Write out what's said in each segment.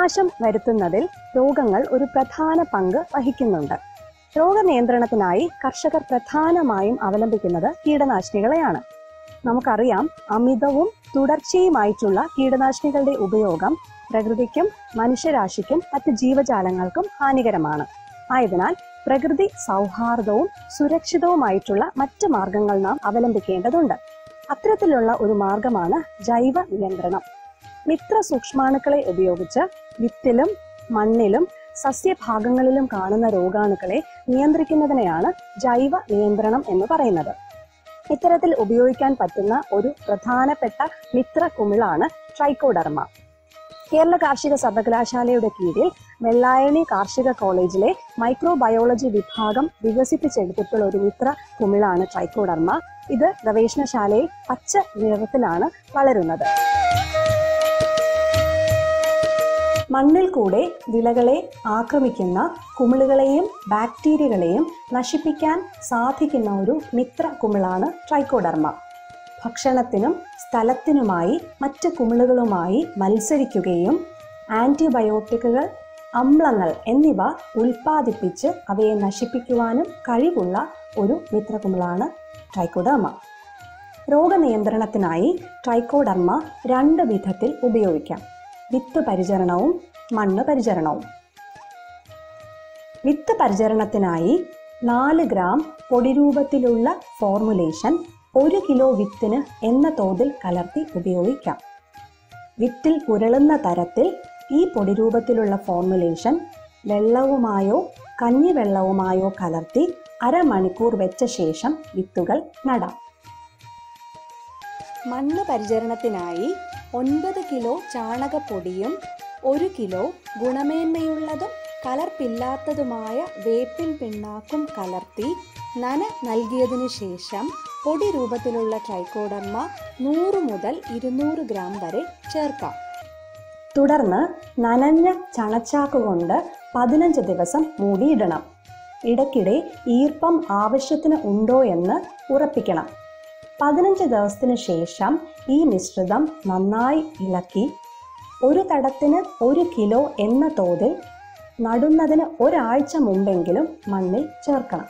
വിളനാശം വരുത്തുന്നതിൽ രോഗങ്ങൾ ഒരു പ്രധാന പങ്ക് വഹിക്കുന്നുണ്ട്. രോഗനിയന്ത്രണത്തിനായി കർഷകർ പ്രധാനമായും അവലംബിക്കുന്നത് കീടനാശിനികളെയാണ്. നമുക്കറിയാം, അമിതവും തുടർച്ചയുമായിട്ടുള്ള കീടനാശിനികളുടെ ഉപയോഗം പ്രകൃതിക്കും മനുഷ്യരാശിക്കും മറ്റ് ജീവജാലങ്ങൾക്കും ഹാനികരമാണ്. ആയതിനാൽ പ്രകൃതി സൗഹാർദ്ദവും സുരക്ഷിതവുമായിട്ടുള്ള മറ്റ് മാർഗങ്ങൾ നാം അവലംബിക്കേണ്ടതുണ്ട്. അത്തരത്തിലുള്ള ഒരു മാർഗമാണ് ജൈവ നിയന്ത്രണം. മിത്ര സൂക്ഷ്മാണുക്കളെ ഉപയോഗിച്ച് വിത്തിലും മണ്ണിലും സസ്യഭാഗങ്ങളിലും കാണുന്ന രോഗാണുക്കളെ നിയന്ത്രിക്കുന്നതിനെയാണ് ജൈവ നിയന്ത്രണം എന്ന് പറയുന്നത്. ഇത്തരത്തിൽ ഉപയോഗിക്കാൻ പറ്റുന്ന ഒരു പ്രധാനപ്പെട്ട മിത്ര കുമിളാണ് ട്രൈക്കോഡർമ. കേരള കാർഷിക സർവകലാശാലയുടെ കീഴിൽ വെള്ളായണി കാർഷിക കോളേജിലെ മൈക്രോബയോളജി വിഭാഗം വികസിപ്പിച്ചെടുത്തിട്ടുള്ള ഒരു മിത്ര കുമിളാണ് ട്രൈക്കോഡർമ. ഇത് ഗവേഷണശാലയിൽ പച്ച നിറത്തിലാണ് വളരുന്നത്. മണ്ണിൽ കൂടെ വിളകളെ ആക്രമിക്കുന്ന കുമിളുകളെയും ബാക്ടീരിയകളെയും നശിപ്പിക്കാൻ സാധിക്കുന്ന ഒരു മിത്ര കുമിളാണ് ട്രൈക്കോഡർമ. ഭക്ഷണത്തിനും സ്ഥലത്തിനുമായി മറ്റ് കുമിളുകളുമായി മത്സരിക്കുകയും ആന്റിബയോട്ടിക്കുകൾ, അമ്ലങ്ങൾ എന്നിവ ഉൽപ്പാദിപ്പിച്ച് അവയെ നശിപ്പിക്കുവാനും കഴിവുള്ള ഒരു മിത്രകുമിളാണ് ട്രൈക്കോഡർമ. രോഗനിയന്ത്രണത്തിനായി ട്രൈക്കോഡർമ 2 വിധത്തിൽ ഉപയോഗിക്കാം: വിത്ത് പരിചരണവും മണ്ണ് പരിചരണവും. വിത്ത് പരിചരണത്തിനായി 4 ഗ്രാം പൊടിരൂപത്തിലുള്ള ഫോർമുലേഷൻ 1 കിലോ വിത്തിന് എന്ന തോതിൽ കലർത്തി ഉപയോഗിക്കാം. വിത്തിൽ പുരളുന്ന തരത്തിൽ ഈ പൊടിരൂപത്തിലുള്ള ഫോർമുലേഷൻ വെള്ളവുമായോ കഞ്ഞിവെള്ളവുമായോ കലർത്തി അരമണിക്കൂർ വെച്ച ശേഷം വിത്തുകൾ നടാം. മണ്ണ് പരിചരണത്തിനായി 9 കിലോ ചാണകപ്പൊടിയും 1 കിലോ ഗുണമേന്മയുള്ളതും കലർപ്പില്ലാത്തതുമായ വേപ്പിൻ പിണ്ണാക്കും കലർത്തി നന നൽകിയതിനു ശേഷം പൊടി രൂപത്തിലുള്ള ട്രൈക്കോഡർമ 100 മുതൽ 200 ഗ്രാം വരെ ചേർക്കാം. തുടർന്ന് നനഞ്ഞ ചണച്ചാക്കുകൊണ്ട് 15 ദിവസം മൂടിയിടണം. ഇടയ്ക്കിടെ ഈർപ്പം ആവശ്യത്തിന് ഉണ്ടോ എന്ന് ഉറപ്പിക്കണം. 15 ദിവസത്തിന് ശേഷം ഈ മിശ്രിതം നന്നായി ഇളക്കി ഒരു തടത്തിന് 1 കിലോ എന്ന തോതിൽ നടുന്നതിന് ഒരാഴ്ച മുമ്പെങ്കിലും മണ്ണിൽ ചേർക്കണം.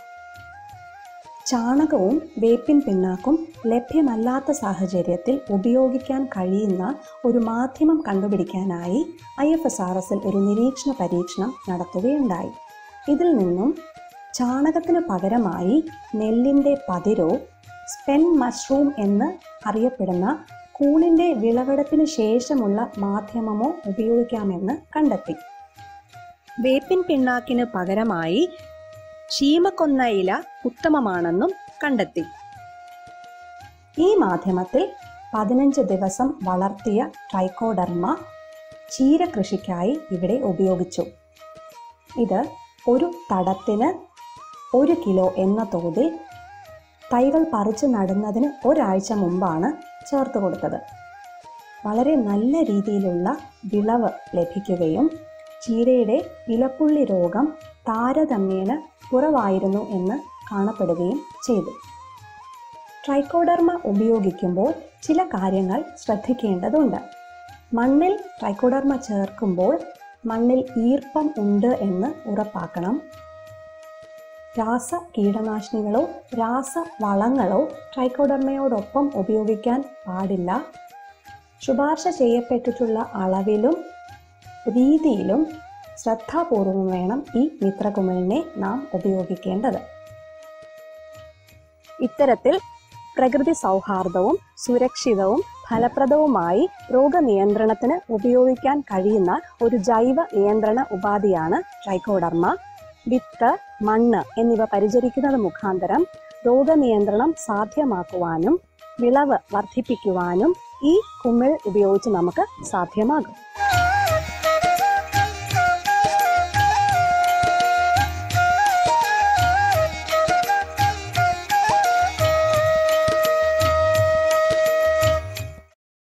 ചാണകവും വേപ്പിൻ പിണ്ണാക്കും ലഭ്യമല്ലാത്ത സാഹചര്യത്തിൽ ഉപയോഗിക്കാൻ കഴിയുന്ന ഒരു മാധ്യമം കണ്ടുപിടിക്കാനായി IFSRSൽ ഒരു നിരീക്ഷണ പരീക്ഷണം നടത്തുകയുണ്ടായി. ഇതിൽ നിന്നും ചാണകത്തിന് പകരമായി നെല്ലിൻ്റെ പതിരോ സ്പെൻ മഷ്റൂം എന്ന് അറിയപ്പെടുന്ന കൂണിൻ്റെ വിളവെടുപ്പിന് ശേഷമുള്ള മാധ്യമമോ ഉപയോഗിക്കാമെന്ന് കണ്ടെത്തി. വേപ്പിൻ പിണ്ണാക്കിന് പകരമായി ശീമക്കൊന്ന ഇല ഉത്തമമാണെന്നും കണ്ടെത്തി. ഈ മാധ്യമത്തിൽ 15 ദിവസം വളർത്തിയ ട്രൈക്കോഡർമ ചീരകൃഷിക്കായി ഇവിടെ ഉപയോഗിച്ചു. ഇത് ഒരു തടത്തിന് 1 കിലോ എന്ന തോതിൽ തൈകൾ പറിച്ചു നടുന്നതിന് ഒരാഴ്ച മുമ്പാണ് ചേർത്ത് കൊടുത്തത്. വളരെ നല്ല രീതിയിലുള്ള വിളവ് ലഭിക്കുകയും ചീരയുടെ ഇലപ്പുള്ളി രോഗം താരതമ്യേന കുറവായിരുന്നു എന്ന് കാണപ്പെടുകയും ചെയ്തു. ട്രൈക്കോഡർമ ഉപയോഗിക്കുമ്പോൾ ചില കാര്യങ്ങൾ ശ്രദ്ധിക്കേണ്ടതുണ്ട്. മണ്ണിൽ ട്രൈക്കോഡർമ ചേർക്കുമ്പോൾ മണ്ണിൽ ഈർപ്പം ഉണ്ട് എന്ന് ഉറപ്പാക്കണം. രാസ കീടനാശിനികളോ രാസവളങ്ങളോ ട്രൈക്കോഡർമയോടൊപ്പം ഉപയോഗിക്കാൻ പാടില്ല. ശുപാർശ ചെയ്യപ്പെട്ടിട്ടുള്ള അളവിലും രീതിയിലും ശ്രദ്ധാപൂർവം വേണം ഈ മിത്രകുമിളിനെ നാം ഉപയോഗിക്കേണ്ടത്. ഇത്തരത്തിൽ പ്രകൃതി സൗഹാർദ്ദവും സുരക്ഷിതവും ഫലപ്രദവുമായി രോഗനിയന്ത്രണത്തിന് ഉപയോഗിക്കാൻ കഴിയുന്ന ഒരു ജൈവ നിയന്ത്രണ ഉപാധിയാണ് ട്രൈക്കോഡർമ. വിത്ത്, മണ്ണ് എന്നിവ പരിചരിക്കുന്നത് മുഖാന്തരം രോഗനിയന്ത്രണം സാധ്യമാക്കുവാനും വിളവ് വർദ്ധിപ്പിക്കുവാനും ഈ കുമിൾ ഉപയോഗിച്ച് നമുക്ക് സാധ്യമാകും.